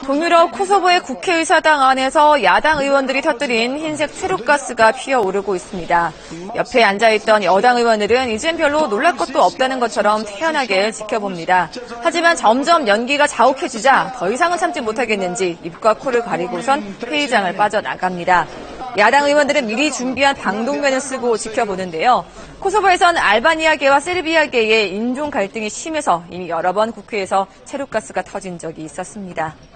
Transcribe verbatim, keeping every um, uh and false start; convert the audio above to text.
동유럽 코소보의 국회의사당 안에서 야당 의원들이 터뜨린 흰색 최루가스가 피어오르고 있습니다. 옆에 앉아있던 여당 의원들은 이젠 별로 놀랄 것도 없다는 것처럼 태연하게 지켜봅니다. 하지만 점점 연기가 자욱해지자 더 이상은 참지 못하겠는지 입과 코를 가리고선 회의장을 빠져나갑니다. 야당 의원들은 미리 준비한 방독면을 쓰고 지켜보는데요. 코소보에선 알바니아계와 세르비아계의 인종 갈등이 심해서 이미 여러 번 국회에서 최루가스가 터진 적이 있었습니다.